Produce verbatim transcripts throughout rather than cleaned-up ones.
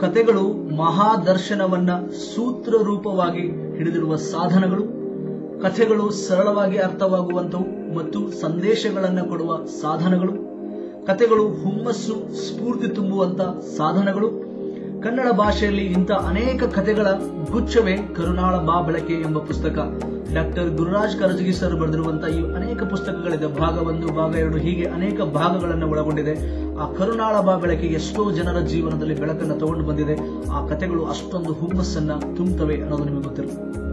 ಕಥೆಗಳು ಮಹಾದರ್ಶನವನ್ನ ಸೂತ್ರ ರೂಪವಾಗಿ ಹಿಡಿದಿರುವ ಸಾಧನಗಳು. ಕಥೆಗಳು ಸರಳವಾಗಿ ಅರ್ಥವಾಗುವಂತವು ಮತ್ತು ಸಂದೇಶಗಳನ್ನು ಕೊಡುವ ಸಾಧನಗಳು. ಕಥೆಗಳು ಹುಮ್ಮಸ್ಸು, ಸ್ಫೂರ್ತಿ ತುಂಬುವಂತ ಸಾಧನಗಳು. ಕನ್ನಡ ಭಾಷೆಯಲ್ಲಿ ಇಂಥ ಅನೇಕ ಕಥೆಗಳ ಗುಚ್ಛವೇ ಕರುನಾಳ ಬಾ ಬೆಳಕೆ ಎಂಬ ಪುಸ್ತಕ. ಡಾಕ್ಟರ್ ಗುರುರಾಜ್ ಕರಜಗಿ ಸರ್ ಬರೆದಿರುವಂತಹ ಈ ಅನೇಕ ಪುಸ್ತಕಗಳಿದೆ. ಭಾಗ ಒಂದು, ಭಾಗ ಎರಡು, ಹೀಗೆ ಅನೇಕ ಭಾಗಗಳನ್ನು ಒಳಗೊಂಡಿದೆ. ಆ ಕರುನಾಳ ಬಾ ಬೆಳಕೆ ಎಷ್ಟೋ ಜನರ ಜೀವನದಲ್ಲಿ ಬೆಳಕನ್ನು ತಗೊಂಡು ಬಂದಿದೆ. ಆ ಕಥೆಗಳು ಅಷ್ಟೊಂದು ಹುಮ್ಮಸ್ಸನ್ನ ತುಂಬುತ್ತವೆ ಅನ್ನೋದು ನಿಮಗೆ ಗೊತ್ತಿಲ್ಲ.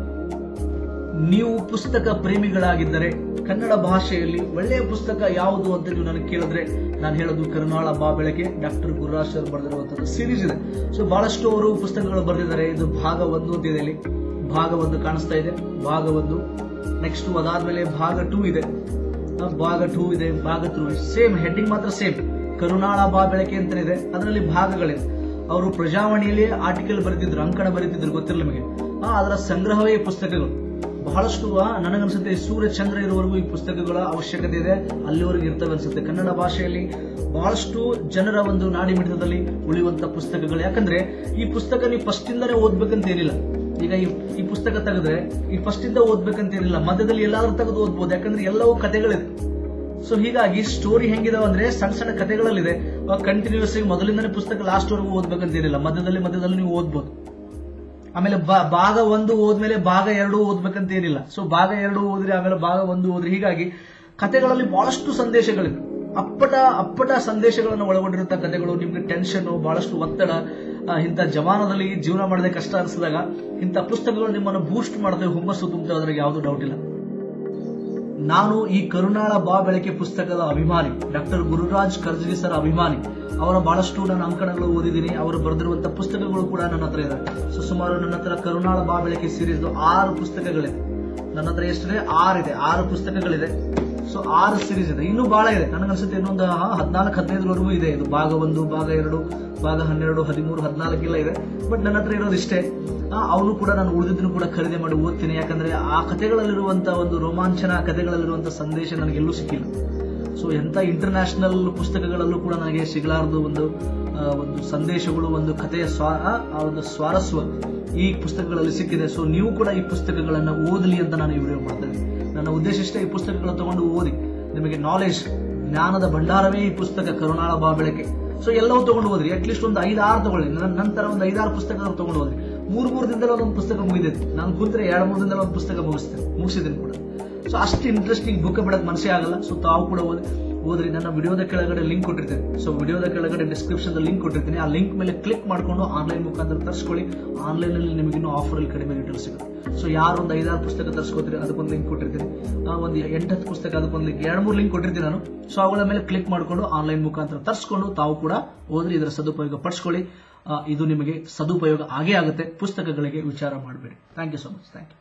ನೀವು ಪುಸ್ತಕ ಪ್ರೇಮಿಗಳಾಗಿದ್ದರೆ ಕನ್ನಡ ಭಾಷೆಯಲ್ಲಿ ಒಳ್ಳೆಯ ಪುಸ್ತಕ ಯಾವುದು ಅಂತ ನೀವು ನನಗೆ ಕೇಳಿದ್ರೆ ನಾನು ಹೇಳೋದು ಕರುನಾಳ ಬಾ ಬೆಳಕೆ. ಡಾಕ್ಟರ್ ಗುರುರಾಜ್ ಸರ್ ಬರೆದಿರುವಂತಹ ಸೀರೀಸ್ ಇದೆ. ಸೊ ಬಹಳಷ್ಟು ಅವರು ಪುಸ್ತಕಗಳು ಬರೆದಿದ್ದಾರೆ. ಇದು ಭಾಗ ಒಂದು ಅಂತ ಇದೆ. ಇಲ್ಲಿ ಭಾಗ ಒಂದು ಕಾಣಿಸ್ತಾ ಇದೆ, ಭಾಗ ಒಂದು. ನೆಕ್ಸ್ಟ್ ಅದಾದ್ಮೇಲೆ ಭಾಗ ಟೂ ಇದೆ, ಭಾಗ ಟೂ ಇದೆ, ಭಾಗ ತ್ರೂ. ಸೇಮ್ ಹೆಡ್ಡಿಂಗ್ ಮಾತ್ರ ಸೇಮ್, ಕರುನಾಳ ಬಾ ಬೆಳಕೆ ಅಂತಾನೆ ಇದೆ. ಅದರಲ್ಲಿ ಭಾಗಗಳಿದೆ. ಅವರು ಪ್ರಜಾವಾಣಿಯಲ್ಲಿ ಆರ್ಟಿಕಲ್ ಬರೆದಿದ್ರು, ಅಂಕಣ ಬರೆದಿದ್ರು, ಗೊತ್ತಿರಲಿಲ್ಲ ನಿಮಗೆ. ಅದರ ಸಂಗ್ರಹವೇ ಪುಸ್ತಕಗಳು. ಬಹಳಷ್ಟು ನನಗನ್ಸುತ್ತೆ ಸೂರ್ಯ ಚಂದ್ರ ಇರುವವರೆಗೂ ಈ ಪುಸ್ತಕಗಳ ಅವಶ್ಯಕತೆ ಇದೆ, ಅಲ್ಲಿವರೆಗೂ ಇರ್ತವೆ ಅನ್ಸುತ್ತೆ. ಕನ್ನಡ ಭಾಷೆಯಲ್ಲಿ ಬಹಳಷ್ಟು ಜನರ ಒಂದು ನಾಡಿ ಮಿಡಿತದಲ್ಲಿ ಉಳಿಯುವಂತ ಪುಸ್ತಕಗಳು. ಯಾಕಂದ್ರೆ ಈ ಪುಸ್ತಕ ನೀವು ಫಸ್ಟ್ ಇಂದಾನೆ ಓದ್ಬೇಕಂತ ಏನಿಲ್ಲ. ಈಗ ಈ ಪುಸ್ತಕ ತೆಗೆದ್ರೆ ಈ ಫಸ್ಟ್ ಇಂದ ಓದ್ಬೇಕಂತ ಏನಿಲ್ಲ, ಮಧ್ಯದಲ್ಲಿ ಎಲ್ಲಾದ್ರೂ ತೆಗೆದು ಓದ್ಬೋದು. ಯಾಕಂದ್ರೆ ಎಲ್ಲವೂ ಕಥೆಗಳಿದೆ. ಸೊ ಹೀಗಾಗಿ ಸ್ಟೋರಿ ಹೆಂಗಿದಾವ ಅಂದ್ರೆ ಸಣ್ಣ ಸಣ್ಣ ಕಥೆಗಳಲ್ಲಿದೆ. ಕಂಟಿನ್ಯೂಸ್ ಆಗಿ ಮೊದಲಿಂದನೇ ಪುಸ್ತಕ ಲಾಸ್ಟ್ ವರೆಗೂ ಓದ್ಬೇಕಂತ ಏನಿಲ್ಲ, ಮಧ್ಯದಲ್ಲಿ ಮಧ್ಯದಲ್ಲಿ ನೀವು ಓದ್ಬೋದು. ಆಮೇಲೆ ಭಾಗ ಒಂದು ಓದ್ಮೇಲೆ ಭಾಗ ಎರಡು ಓದ್ಬೇಕಂತ ಏನಿಲ್ಲ. ಸೊ ಭಾಗ ಎರಡು ಓದ್ರಿ, ಆಮೇಲೆ ಭಾಗ ಒಂದು ಓದ್ರಿ. ಹೀಗಾಗಿ ಕಥೆಗಳಲ್ಲಿ ಬಹಳಷ್ಟು ಸಂದೇಶಗಳಿವೆ. ಅಪ್ಪಟ ಅಪ್ಪಟ ಸಂದೇಶಗಳನ್ನು ಒಳಗೊಂಡಿರುವಂತಹ ಕಥೆಗಳು. ನಿಮ್ಗೆ ಟೆನ್ಷನ್, ಬಹಳಷ್ಟು ಒತ್ತಡ, ಇಂಥ ಜವಾನದಲ್ಲಿ ಜೀವನ ಮಾಡದೆ ಕಷ್ಟ ಅನಿಸಿದಾಗ ಇಂಥ ಪುಸ್ತಕಗಳು ನಿಮ್ಮನ್ನು ಬೂಸ್ಟ್ ಮಾಡದೆ ಹುಮ್ಮಸ್ಸು ತುಂಬುತ್ತೆ, ಅದ್ರಾಗ ಯಾವುದು ಡೌಟ್ ಇಲ್ಲ. ನಾನು ಈ ಕರುನಾಳ ಬಾ ಬೆಳಕೆ ಪುಸ್ತಕದ ಅಭಿಮಾನಿ, ಡಾಕ್ಟರ್ ಗುರುರಾಜ್ ಕರಜಗಿ ಸರ್ ಅಭಿಮಾನಿ. ಅವರ ಬಹಳಷ್ಟು ನಾನು ಅಂಕಣಗಳು ಓದಿದ್ದೀನಿ. ಅವರು ಬರೆದಿರುವಂತಹ ಪುಸ್ತಕಗಳು ಕೂಡ ನನ್ನ ಹತ್ರ ಇದೆ. ಸೊ ಸುಮಾರು ನನ್ನ ಹತ್ರ ಕರುನಾಳ ಬಾ ಬೆಳಕೆ ಸೀರೀಸ್ ಆರು ಪುಸ್ತಕಗಳಿದೆ. ನನ್ನ ಹತ್ರ ಎಷ್ಟಿದೆ? ಆರಿದೆ. ಆರು ಪುಸ್ತಕಗಳಿದೆ. ಸೊ ಆರು ಸೀರೀಸ್ ಇದೆ. ಇನ್ನೂ ಬಹಳ ಇದೆ. ನನಗನ್ಸುತ್ತೆ ಇನ್ನೊಂದು ಹದಿನಾಲ್ಕು ಹದಿನೈದರವರೆಗೂ ಇದೆ. ಇದು ಭಾಗ ಒಂದು, ಭಾಗ ಎರಡು, ಭಾಗ ಹನ್ನೆರಡು, ಹದಿಮೂರು, ಹದಿನಾಲ್ಕೆಲ್ಲ ಇದೆ. ಬಟ್ ನನ್ನ ಹತ್ರ ಇರೋದು ಇಷ್ಟೇ. ಅವನು ಕೂಡ ನಾನು ಉಳಿದಿದ್ದನ್ನು ಕೂಡ ಖರೀದಿ ಮಾಡಿ ಓದ್ತೀನಿ. ಯಾಕಂದ್ರೆ ಆ ಕಥೆಗಳಲ್ಲಿರುವಂತಹ ಒಂದು ರೋಮಾಂಚನ, ಕಥೆಗಳಲ್ಲಿರುವಂತಹ ಸಂದೇಶ ನನಗೆಲ್ಲೂ ಸಿಕ್ಕಿಲ್ಲ. ಸೊ ಎಂತ ಇಂಟರ್ನ್ಯಾಷನಲ್ ಪುಸ್ತಕಗಳಲ್ಲೂ ಕೂಡ ನನಗೆ ಸಿಗಲಾರದು ಒಂದು ಒಂದು ಸಂದೇಶಗಳು, ಒಂದು ಕಥೆಯ ಸ್ವಾ ಒಂದು ಸ್ವಾರಸ್ಯ ಈ ಪುಸ್ತಕಗಳಲ್ಲಿ ಸಿಕ್ಕಿದೆ. ಸೊ ನೀವು ಕೂಡ ಈ ಪುಸ್ತಕಗಳನ್ನ ಓದಲಿ ಅಂತ ನಾನು ಈ ವಿಡಿಯೋ ಮಾಡ್ತೇನೆ. ನನ್ನ ಉದ್ದೇಶ ಇಷ್ಟೇ, ಈ ಪುಸ್ತಕಗಳನ್ನು ತಗೊಂಡು ಓದಿ. ನಿಮಗೆ ನಾಲೆಜ್, ಜ್ಞಾನದ ಭಂಡಾರವೇ ಈ ಪುಸ್ತಕ ಕರುನಾಳ ಬಾ ಬೆಳಕೆ. ಸೊ ಎಲ್ಲವೂ ತಗೊಂಡು ಹೋದ್ರಿ. ಅಟ್ಲೀಸ್ಟ್ ಒಂದು ಐದಾರು ತಗೊಳ್ಳಿ. ನಂತರ ಒಂದು ಐದಾರು ಪುಸ್ತಕಗಳು ತಗೊಂಡು ಹೋದ್ರಿ. ಮೂರು ಮೂರು ದಿನದಲ್ಲಿ ಒಂದೊಂದು ಪುಸ್ತಕ ಮುಗಿದೈತಿ. ನಾನು ಕೂತ್ರೆ ಎರಡು ಮೂರು ದಿನದಲ್ಲಿ ಒಂದು ಪುಸ್ತಕ ಮುಗಿಸ್ತೇನೆ, ಮುಗಿಸಿದ್ದೀನಿ ಕೂಡ. ಸೊ ಅಷ್ಟು ಇಂಟ್ರೆಸ್ಟಿಂಗ್ ಬುಕ್ ಬಿಡಕ್ ಮನಸ್ಸೇ ಆಗಲ್ಲ. ಸೊ ತಾವು ಕೂಡ ಓದಿ ಓದ್ರಿ. ನನ್ನ ವಿಡಿಯೋದ ಕೆಳಗಡೆ ಲಿಂಕ್ ಕೊಟ್ಟಿರ್ತೇನೆ. ಸೊ ವಿಡಿಯೋದ ಕೆಳಗಡೆ ಡಿಸ್ಕ್ರಿಪ್ಷನ್ ಲಿಂಕ್ ಕೊಟ್ಟಿರ್ತೀನಿ. ಆ ಲಿಂಕ್ ಮೇಲೆ ಕ್ಲಿಕ್ ಮಾಡ್ಕೊಂಡು ಆನ್ಲೈನ್ ಮುಖಾಂತರ ತರಿಸ್ಕೊಳ್ಳಿ. ಆನ್ಲೈನ್ ಅಲ್ಲಿ ನಿಮಗೆ ಇನ್ನೂ ಆಫರ್ ಅಲ್ಲಿ ಕಡಿಮೆ ರೇಟಲ್ಲಿ ಸಿಗುತ್ತೆ. ಸೊ ಯಾರು ಒಂದು ಐದಾರು ಪುಸ್ತಕ ತರಿಸ್ಕೋತೀರಿ ಅದಕ್ಕೊಂದು ಲಿಂಕ್ ಕೊಟ್ಟಿರ್ತೀನಿ. ಒಂದು ಎಂಟತ್ತು ಪುಸ್ತಕ ಅದಕ್ಕೊಂದು ಲಿಂಕ್, ಎರಡು ಮೂರು ಲಿಂಕ್ ಕೊಟ್ಟಿರ್ತೀನಿ ನಾನು. ಸೊ ಅವುಗಳ ಮೇಲೆ ಕ್ಲಿಕ್ ಮಾಡ್ಕೊಂಡು ಆನ್ಲೈನ್ ಮುಖಾಂತರ ತರಿಸ್ಕೊಂಡು ತಾವು ಕೂಡ ಓದ್ರಿ. ಇದರ ಸದುಪಯೋಗ ಪಡಿಸ್ಕೊಳ್ಳಿ. ಇದು ನಿಮಗೆ ಸದುಪಯೋಗ ಆಗೇ ಆಗುತ್ತೆ. ಪುಸ್ತಕಗಳಿಗೆ ವಿಚಾರ ಮಾಡಬೇಡಿ. Thank you so much. Thank you.